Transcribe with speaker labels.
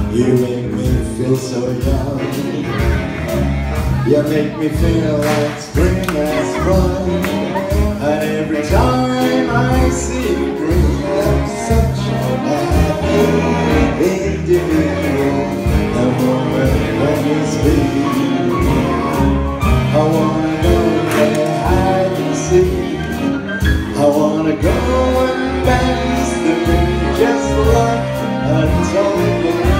Speaker 1: You make me feel so young. You make me feel like spring has sprung. And every time I see you green, I'm such a happy individual. The moment when you speak, I wanna go there hide and seek. I wanna go and dance the ring just like a total